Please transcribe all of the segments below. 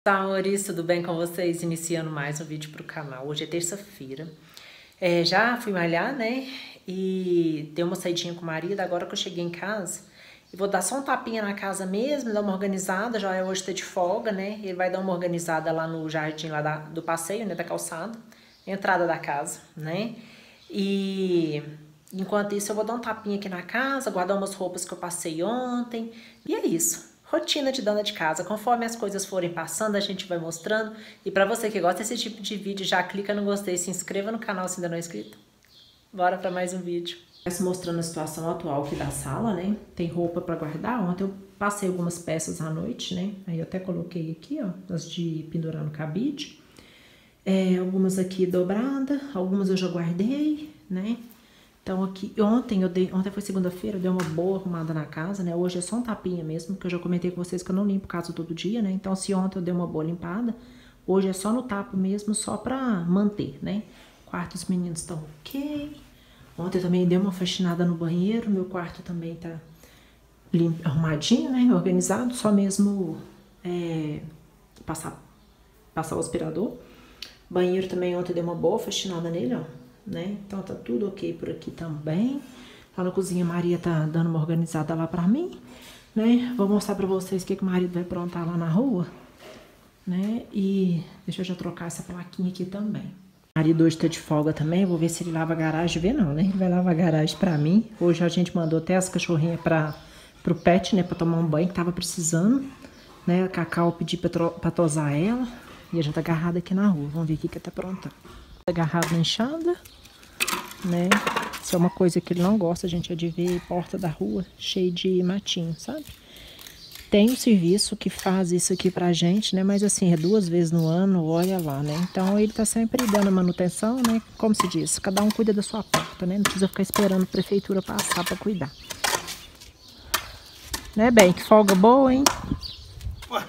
Amores, tudo bem com vocês? Iniciando mais um vídeo pro canal. Hoje é terça-feira. Já fui malhar, né? E dei uma saidinha com o marido. Agora que eu cheguei em casa, eu vou dar só um tapinha na casa mesmo, dar uma organizada. Já é hoje tá de folga, né? Ele vai dar uma organizada lá no jardim lá do passeio, né? Da calçada, entrada da casa, né? E enquanto isso eu vou dar um tapinha aqui na casa, guardar umas roupas que eu passei ontem. E é isso. Rotina de dona de casa. Conforme as coisas forem passando, a gente vai mostrando. E pra você que gosta desse tipo de vídeo, já clica no gostei, se inscreva no canal se ainda não é inscrito. Bora pra mais um vídeo. Começo mostrando a situação atual aqui da sala, né? Tem roupa pra guardar. Ontem eu passei algumas peças à noite, né? Aí eu até coloquei aqui, ó, as de pendurar no cabide. Algumas aqui dobradas, algumas eu já guardei, né? Então aqui, ontem foi segunda-feira, eu dei uma boa arrumada na casa, né? Hoje é só um tapinha mesmo, que eu já comentei com vocês que eu não limpo casa todo dia, né? Então se ontem eu dei uma boa limpada, hoje é só no tapo mesmo, só pra manter, né? Quarto dos meninos estão ok. Ontem eu também dei uma faxinada no banheiro, meu quarto também tá limpo, arrumadinho, né? Organizado, só mesmo passar o aspirador. Banheiro também ontem eu dei uma boa faxinada nele, ó. Né? Então tá tudo ok por aqui também. Lá na cozinha a Maria tá dando uma organizada lá pra mim, né? Vou mostrar pra vocês o que o marido vai aprontar lá na rua, né? E deixa eu já trocar essa plaquinha aqui também. O marido hoje tá de folga também, vou ver se ele lava a garagem, ver não, né? Ele vai lavar a garagem pra mim. Hoje a gente mandou até as cachorrinhas pro pet, né? Pra tomar um banho, que tava precisando, né? A Cacau pedi pra tosar ela. E ela já tá agarrada aqui na rua, vamos ver o que tá aprontando. Agarrado na enxada, né? Isso é uma coisa que ele não gosta, gente, é de ver porta da rua cheia de matinho, sabe? Tem um serviço que faz isso aqui pra gente, né? Mas assim, é 2 vezes no ano, olha lá, né? Então ele tá sempre dando a manutenção, né? Como se diz, cada um cuida da sua porta, né? Não precisa ficar esperando a prefeitura passar pra cuidar. Né, bem? Que folga boa, hein? Ué.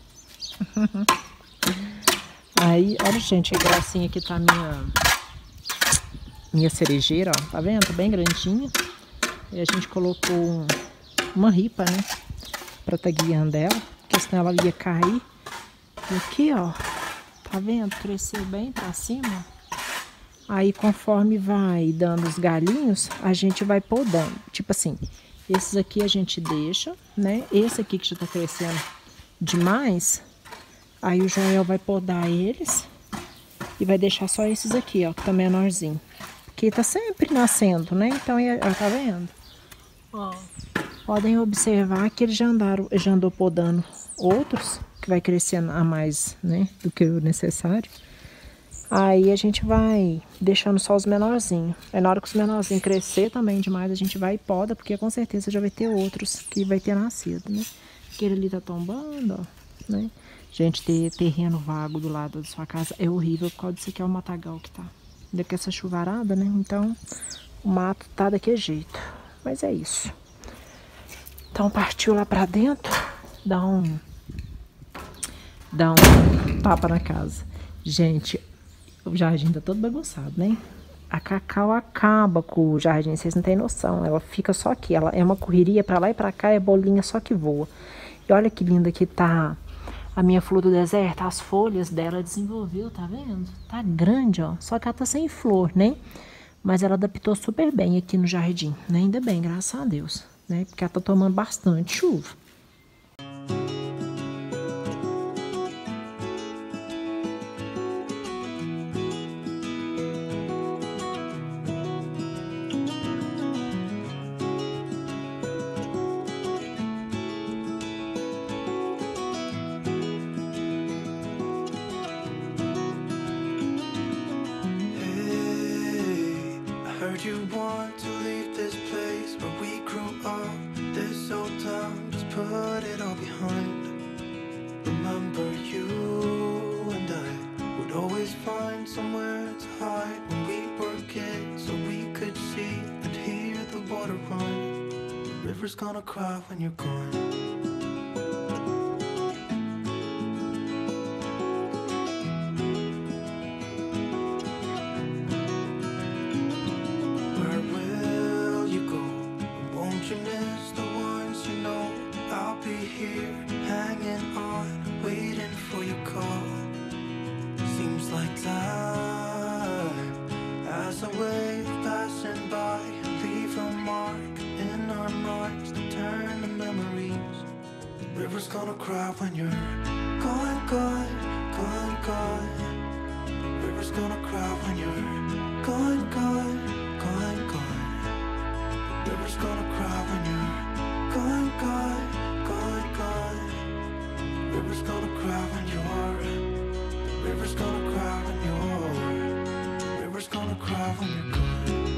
Aí, olha, gente, que gracinha que tá minha cerejeira, ó. Tá vendo? Tá bem grandinha. E a gente colocou uma ripa, né? Pra tá guiando ela, porque senão ela ia cair. E aqui, ó, tá vendo? Cresceu bem pra cima. Aí, conforme vai dando os galinhos, a gente vai podando. Tipo assim, esses aqui a gente deixa, né? Esse aqui que já tá crescendo demais... Aí o Joel vai podar eles e vai deixar só esses aqui, ó, que tá menorzinho. Porque tá sempre nascendo, né? Então, ó, tá vendo? Ó, podem observar que ele já andou podando outros, que vai crescendo a mais, né, do que o necessário. Aí a gente vai deixando só os menorzinhos. Aí na hora que os menorzinhos crescer também demais, a gente vai e poda, porque com certeza já vai ter outros que vai ter nascido, né? Aquele ali tá tombando, ó, né? Gente, ter terreno vago do lado da sua casa é horrível por causa disso aqui, é o matagal que tá. Ainda que essa chuvarada, né? Então, o mato tá daquele jeito. Mas é isso. Então, partiu lá pra dentro, dá um tapa na casa. Gente, o jardim tá todo bagunçado, né? A Cacau acaba com o jardim, vocês não têm noção. Ela fica só aqui, ela é uma correria pra lá e pra cá, é bolinha só que voa. E olha que linda que tá... A minha flor do deserto, as folhas dela desenvolveu, tá vendo? Tá grande, ó. Só que ela tá sem flor, né? Mas ela adaptou super bem aqui no jardim, né? Ainda bem, graças a Deus, né? Porque ela tá tomando bastante chuva. You want to leave this place where we grew up, this old town, just put it all behind. Remember you and I would always find somewhere to hide when we were kids, so we could see and hear the water run. The river's gonna cry when you're gone. Hanging on, waiting for you. cry when you're gone, gone, gone, gone. River's gonna cry when you're gone, gone, gone, gone. River's gonna cry when you're gone, gone, gone, gone. River's gonna cry when you're. River's gonna cry when you're. River's gonna cry when you're gone.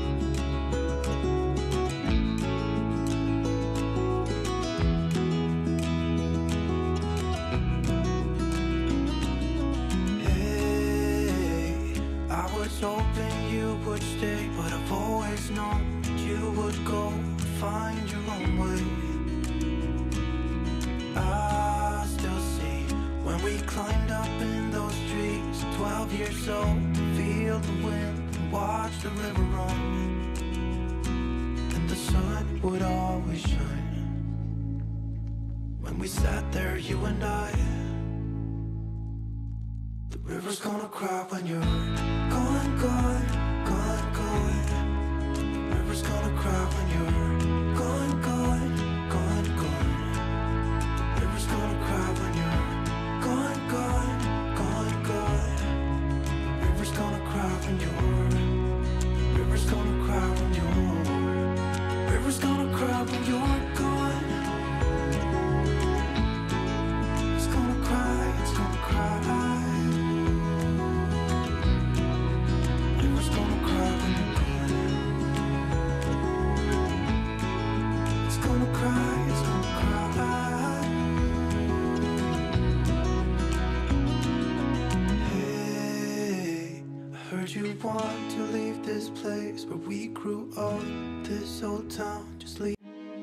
Hoping you would stay, but I've always known you would go and find your own way. I still see when we climbed up in those trees, 12 years old, to feel the wind and watch the river run, and the sun would always shine. When we sat there, you and I. The river's gonna cry when you're gone, gone, gone, gone. The river's gonna cry when you're gone, gone, gone, gone. The river's gonna cry when you're gone, gone, gone, gone. The river's gonna cry when you're. The river's gonna cry when you're. The river's gonna cry when you're gone. It's gonna cry, it's gonna cry. You want to leave this place where we grew up, this old town, just leave.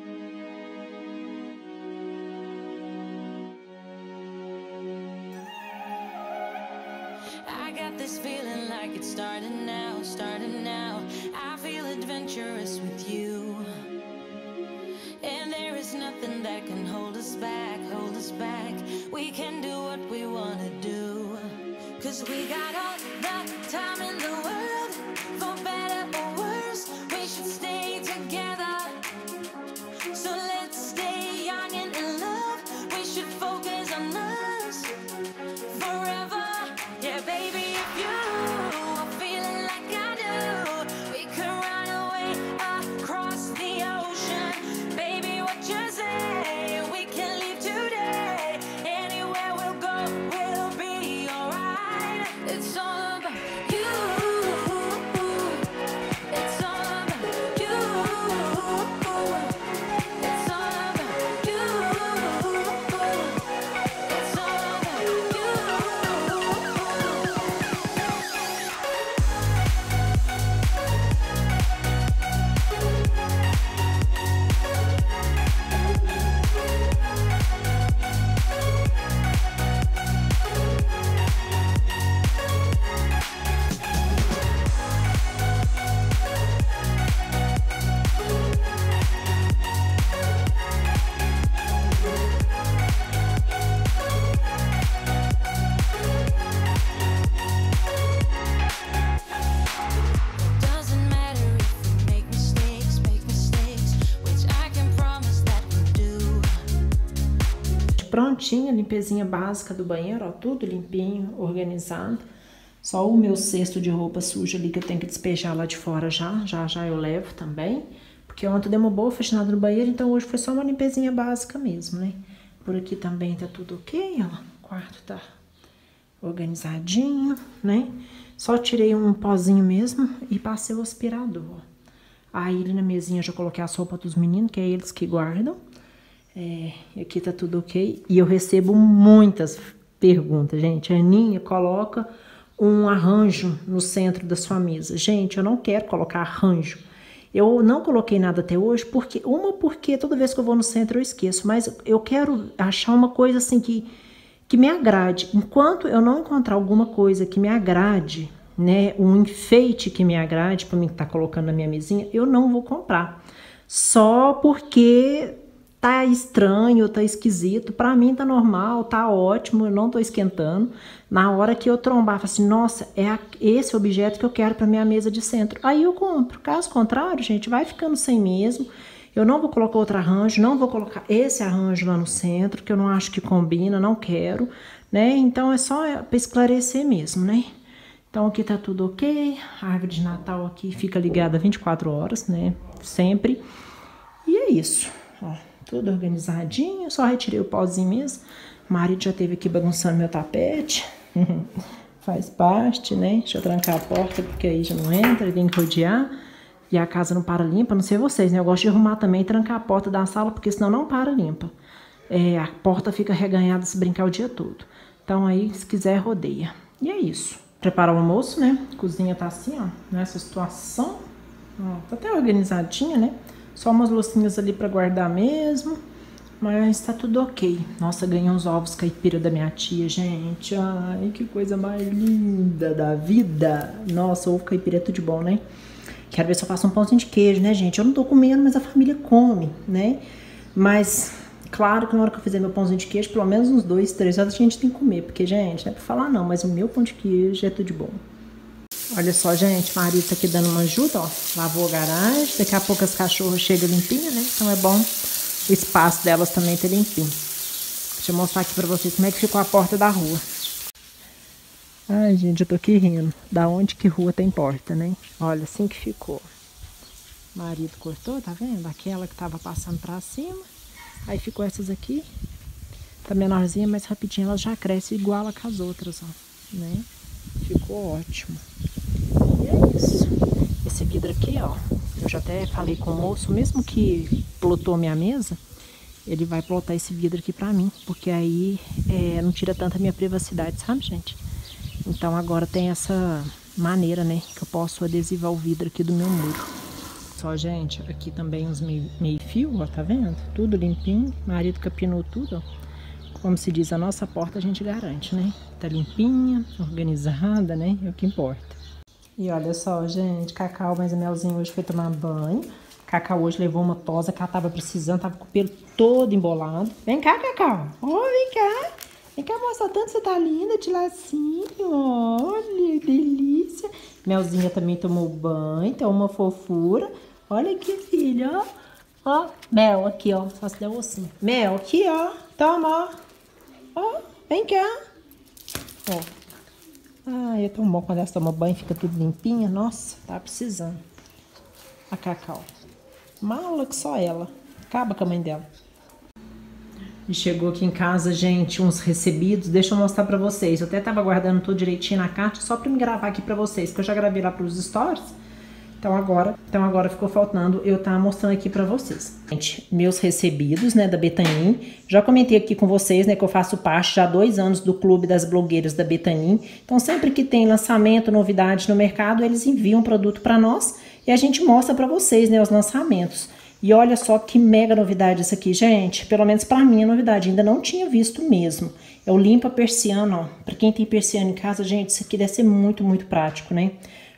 I got this feeling like it's starting now, starting now. I feel adventurous with you, and there is nothing that can hold us back, hold us back. We can do what we want to do, 'cause we got all the time in the world, for better or worse. We should stay together, so let's stay young and in love. We should focus on us forever. Yeah, baby, if you are feeling like I do, we could run away across the ocean. Baby, what you say? We can leave today. Anywhere we'll go, we'll be alright. It's all about you. It's all about you. It's all about you. It's all about you. Doesn't matter if we make mistakes, which I can promise that we do. Prontinha, limpezinha básica do banheiro, ó, tudo limpinho, organizado. Só o meu cesto de roupa suja ali que eu tenho que despejar lá de fora já eu levo também. Porque ontem deu uma boa faxinada no banheiro, então hoje foi só uma limpezinha básica mesmo, né? Por aqui também tá tudo ok, ó. O quarto tá organizadinho, né? Só tirei um pozinho mesmo e passei o aspirador. Aí ali na mesinha eu já coloquei as roupas dos meninos, que é eles que guardam. Aqui tá tudo ok. E eu recebo muitas perguntas, gente. A Aninha coloca um arranjo no centro da sua mesa. Gente, eu não quero colocar arranjo. Eu não coloquei nada até hoje, porque toda vez que eu vou no centro eu esqueço, mas eu quero achar uma coisa assim que me agrade. Enquanto eu não encontrar alguma coisa que me agrade, né, um enfeite que me agrade para mim estar colocando na minha mesinha, eu não vou comprar. Só porque tá estranho, tá esquisito. Para mim tá normal, tá ótimo, eu não tô esquentando. Na hora que eu trombar, falo assim, nossa, é esse objeto que eu quero para minha mesa de centro. Aí eu compro. Caso contrário, gente, vai ficando sem mesmo. Eu não vou colocar outro arranjo, não vou colocar esse arranjo lá no centro, que eu não acho que combina, não quero, né? Então é só para esclarecer mesmo, né? Então aqui tá tudo ok, a árvore de Natal aqui fica ligada 24 horas, né? Sempre. E é isso, ó, tudo organizadinho, só retirei o pauzinho mesmo. O marido já esteve aqui bagunçando meu tapete, faz parte, né? Deixa eu trancar a porta, porque aí já não entra, ele tem que rodear. E a casa não para limpa, não sei vocês, né? Eu gosto de arrumar também e trancar a porta da sala, porque senão não para limpa. A porta fica reganhada se brincar o dia todo. Então aí, se quiser, rodeia. E é isso. Preparar o almoço, né? A cozinha tá assim, ó, nessa situação. Ó, tá até organizadinha, né? Só umas loucinhas ali pra guardar mesmo. Mas tá tudo ok. Nossa, ganhei uns ovos caipira da minha tia, gente. Ai, que coisa mais linda da vida. Nossa, ovo caipira é tudo de bom, né? Quero ver se eu faço um pãozinho de queijo, né, gente? Eu não tô comendo, mas a família come, né? Mas, claro que na hora que eu fizer meu pãozinho de queijo, pelo menos uns 2, 3 horas a gente tem que comer. Porque, gente, não é pra falar não, mas o meu pão de queijo é tudo de bom. Olha só, gente, o marido tá aqui dando uma ajuda, ó. Lavou a garagem, daqui a pouco as cachorras chegam limpinhas, né? Então é bom o espaço delas também ter limpinho. Deixa eu mostrar aqui pra vocês como é que ficou a porta da rua. Ai, gente, eu tô aqui rindo. Da onde que rua tem porta, né? Olha, assim que ficou. O marido cortou, tá vendo? Aquela que tava passando pra cima. Aí ficou essas aqui. Tá menorzinha, mas rapidinho ela já cresce igual a com as outras, ó. Né? Ficou ótimo. E é isso. Esse vidro aqui, ó. Eu já até falei com o moço, mesmo que plotou minha mesa, ele vai plotar esse vidro aqui pra mim. Porque aí não tira tanta minha privacidade, sabe, gente? Então agora tem essa maneira, né, que eu posso adesivar o vidro aqui do meu muro. Só, gente, aqui também uns meio fio, ó, tá vendo? Tudo limpinho, o marido capinou tudo, ó. Como se diz, a nossa porta a gente garante, né? Tá limpinha, organizada, né? É o que importa. E olha só, gente, Cacau, mas a Melzinha hoje foi tomar banho. Cacau hoje levou uma tosa que ela tava precisando, tava com o pelo todo embolado. Vem cá, Cacau. Ó, vem cá. Vem cá mostrar tanto você tá linda de lacinho. Olha, que delícia. Melzinha também tomou banho, tá uma fofura. Olha aqui, filha, ó. Ó, Mel, aqui, ó. Só se der o ossinho. Mel, aqui, ó. Toma, ó. Ó, vem cá. Ó. Ai, é tão bom quando elas tomam banho, fica tudo limpinha. Nossa, tá precisando. A Cacau. Mala que só ela. Acaba com a mãe dela. E chegou aqui em casa, gente, uns recebidos. Deixa eu mostrar pra vocês. Eu até tava guardando tudo direitinho na caixa, só pra me gravar aqui pra vocês, porque eu já gravei lá pros stories. Então agora ficou faltando eu tá mostrando aqui pra vocês. Gente, meus recebidos, né, da Betanin. Já comentei aqui com vocês, né, que eu faço parte já há 2 anos do Clube das Blogueiras da Betanin. Então sempre que tem lançamento, novidade no mercado, eles enviam produto pra nós e a gente mostra pra vocês, né, os lançamentos. E olha só que mega novidade isso aqui, gente. Pelo menos pra mim é novidade, ainda não tinha visto mesmo. É o limpa persiana, ó. Pra quem tem persiana em casa, gente, isso aqui deve ser muito, muito prático, né?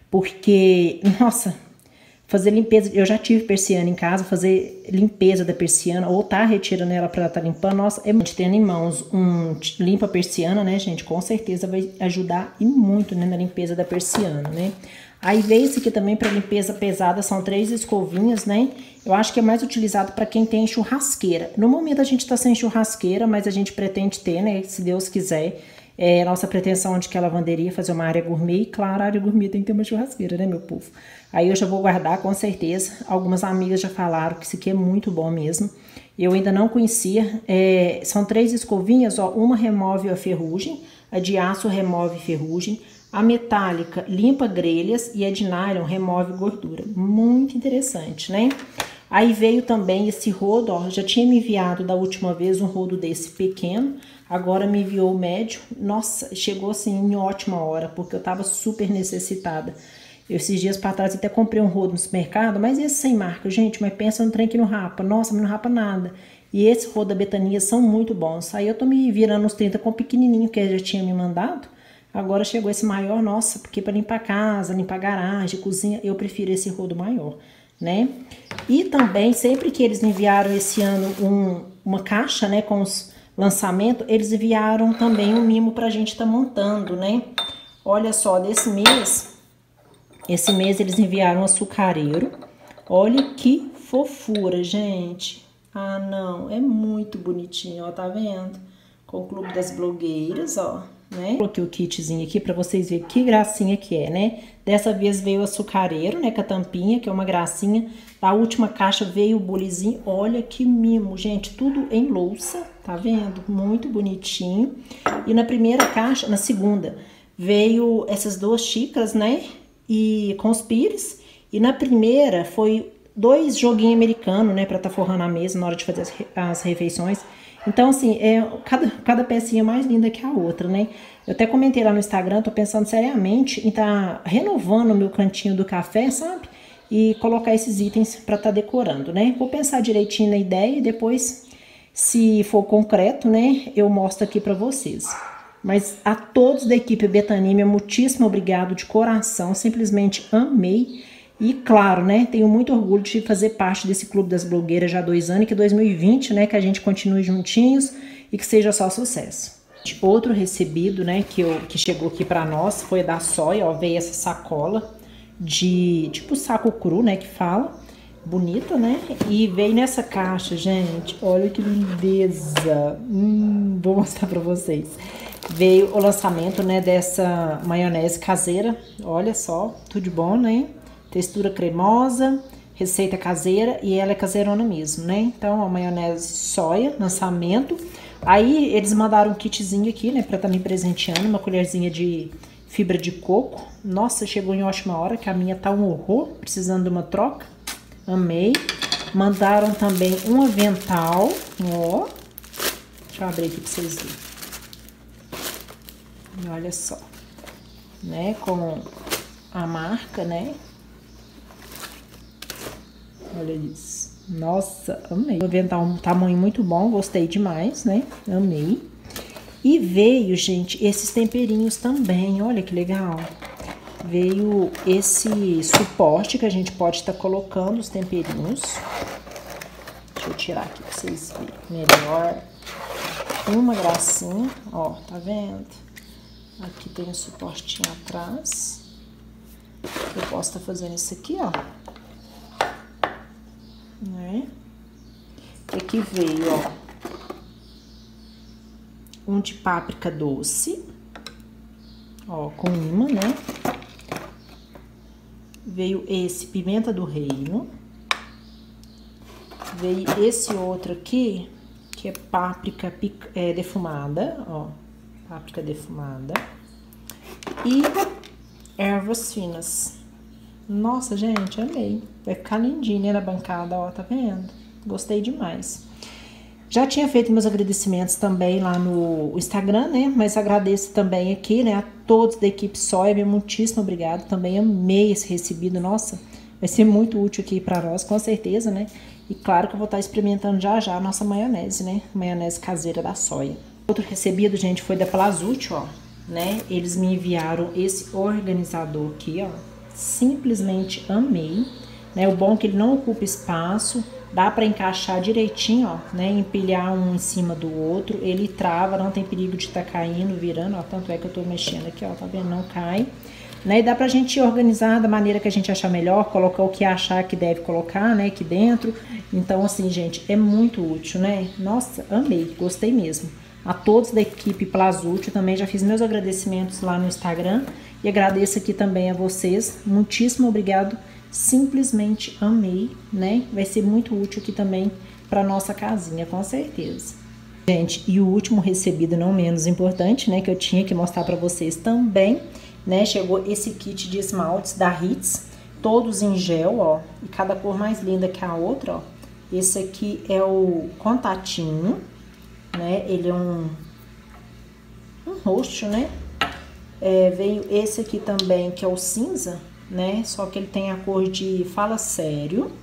Porque, nossa, fazer limpeza... Eu já tive persiana em casa, fazer limpeza da persiana, ou tá retirando ela pra ela tá limpando. Nossa, é muito. Tendo em mãos um limpa persiana, né, gente? Com certeza vai ajudar e muito, né, na limpeza da persiana, né? Aí veio esse aqui também para limpeza pesada, são 3 escovinhas, né? Eu acho que é mais utilizado para quem tem churrasqueira. No momento a gente tá sem churrasqueira, mas a gente pretende ter, né? Se Deus quiser. Nossa pretensão de que a lavanderia fazer uma área gourmet. E claro, a área gourmet tem que ter uma churrasqueira, né, meu povo? Aí eu já vou guardar, com certeza. Algumas amigas já falaram que isso aqui é muito bom mesmo. Eu ainda não conhecia. São 3 escovinhas, ó. Uma remove a ferrugem, a de aço remove ferrugem. A metálica limpa grelhas e a de nylon remove gordura. Muito interessante, né? Aí veio também esse rodo, ó. Já tinha me enviado da última vez um rodo desse pequeno. Agora me enviou o médio. Nossa, chegou assim em ótima hora, porque eu tava super necessitada. Esses dias para trás até comprei um rodo no supermercado, mas esse sem marca, gente. Mas pensa no trem que não rapa. Nossa, mas não rapa nada. E esse rodo da Betania são muito bons. Aí eu tô me virando nos 30 com o pequenininho que ele já tinha me mandado. Agora chegou esse maior, nossa, porque para limpar casa, limpar garagem, cozinha, eu prefiro esse rodo maior, né? E também, sempre que eles enviaram esse ano uma caixa, né, com os lançamentos, eles enviaram também um mimo pra gente tá montando, né? Olha só, esse mês eles enviaram um açucareiro. Olha que fofura, gente. Ah, não, é muito bonitinho, ó, tá vendo? Com o Clube das Blogueiras, ó, né? Coloquei o kitzinho aqui pra vocês verem que gracinha que é, né? Dessa vez veio o açucareiro, né, com a tampinha, que é uma gracinha. Da última caixa veio o bulizinho. Olha que mimo, gente, tudo em louça, tá vendo? Muito bonitinho. E na primeira caixa, na segunda, veio essas duas xícaras, né? E com os pires. E na primeira foi 2 joguinhos americanos, né? Pra tá forrando a mesa na hora de fazer as refeições. Então, assim, cada pecinha mais linda que a outra, né? Eu até comentei lá no Instagram, tô pensando seriamente em tá renovando o meu cantinho do café, sabe? E colocar esses itens pra tá decorando, né? Vou pensar direitinho na ideia e depois, se for concreto, né? Eu mostro aqui pra vocês. Mas a todos da equipe Betanímia, muitíssimo obrigado de coração, simplesmente amei. E claro, né, tenho muito orgulho de fazer parte desse Clube das Blogueiras já há 2 anos, e que 2020, né, que a gente continue juntinhos e que seja só sucesso. Outro recebido, né, que chegou aqui pra nós foi da Soia, ó, veio essa sacola de, tipo saco cru, né, que fala, bonita, né, e veio nessa caixa, gente, olha que lindeza, vou mostrar pra vocês. Veio o lançamento, né, dessa maionese caseira, olha só, tudo de bom, né? Textura cremosa, receita caseira e ela é caseirona mesmo, né? Então, a maionese soia, lançamento. Aí, eles mandaram um kitzinho aqui, né? Pra estar me presenteando, uma colherzinha de fibra de coco. Nossa, chegou em ótima hora, que a minha tá um horror, precisando de uma troca. Amei. Mandaram também um avental, ó. Deixa eu abrir aqui pra vocês verem. Olha só, né? Com a marca, né? Olha isso. Nossa, amei. O avental um tamanho muito bom, gostei demais, né? Amei. E veio, gente, esses temperinhos também, olha que legal. Veio esse suporte que a gente pode estar colocando os temperinhos. Deixa eu tirar aqui pra vocês verem melhor. Uma gracinha, ó, tá vendo? Aqui tem um suportinho atrás. Eu posso estar fazendo isso aqui, ó. Né? E aqui veio, ó, um de páprica doce, ó, com imã, né? Veio esse pimenta do reino. Veio esse outro aqui, que é páprica defumada, ó, páprica defumada. E ervas finas. Nossa, gente, amei. Vai ficar lindinho, né, na bancada, ó, tá vendo? Gostei demais. Já tinha feito meus agradecimentos também lá no Instagram, né? Mas agradeço também aqui, né, a todos da equipe Soia, muitíssimo obrigado. Também amei esse recebido, nossa, vai ser muito útil aqui pra nós, com certeza, né? E claro que eu vou estar experimentando já já a nossa maionese, né? Maionese caseira da Soia. Outro recebido, gente, foi da Plazute, ó, né? Eles me enviaram esse organizador aqui, ó. Simplesmente amei, né? O bom é que ele não ocupa espaço, dá pra encaixar direitinho, ó, né? Empilhar um em cima do outro, ele trava, não tem perigo de estar caindo, virando, ó. Tanto é que eu tô mexendo aqui, ó, tá vendo? Não cai, né? E dá pra gente organizar da maneira que a gente achar melhor, colocar o que achar que deve colocar, né? Aqui dentro. Então, assim, gente, é muito útil, né? Nossa, amei, gostei mesmo. A todos da equipe Plazute, também já fiz meus agradecimentos lá no Instagram. E agradeço aqui também a vocês. Muitíssimo obrigado. Simplesmente amei, né? Vai ser muito útil aqui também para nossa casinha, com certeza. Gente, e o último recebido, não menos importante, né? Que eu tinha que mostrar para vocês também, né? Chegou esse kit de esmaltes da Hits. Todos em gel, ó. E cada cor mais linda que a outra, ó. Esse aqui é o contatinho, né? Ele é um roxo, né? Veio esse aqui também, que é o cinza, né? Só que ele tem a cor de Fala Sério.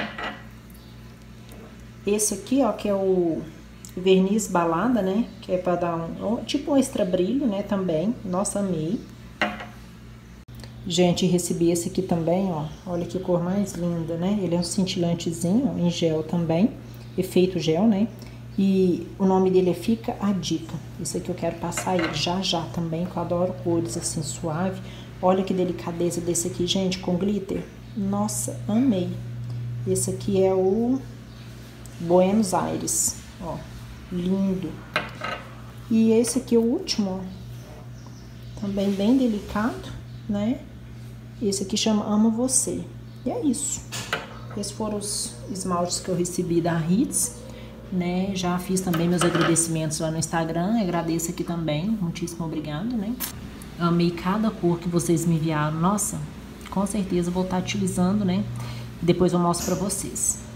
Esse aqui, ó, que é o verniz balada, né? Que é pra dar tipo um extra brilho, né? Também. Nossa, amei. Gente, recebi esse aqui também, ó. Olha que cor mais linda, né? Ele é um cintilantezinho, ó, em gel também. Efeito gel, né? E o nome dele é Fica a Dica. Esse aqui eu quero passar ele já também, que eu adoro cores assim, suave. Olha que delicadeza desse aqui, gente, com glitter. Nossa, amei. Esse aqui é o Buenos Aires, ó, lindo. E esse aqui é o último, ó, também bem delicado, né? Esse aqui chama Amo Você. E é isso. Esses foram os esmaltes que eu recebi da Hits, né? Já fiz também meus agradecimentos lá no Instagram. Agradeço aqui também. Muitíssimo obrigado, né? Amei cada cor que vocês me enviaram. Nossa, com certeza vou estar utilizando, né? Depois eu mostro pra vocês.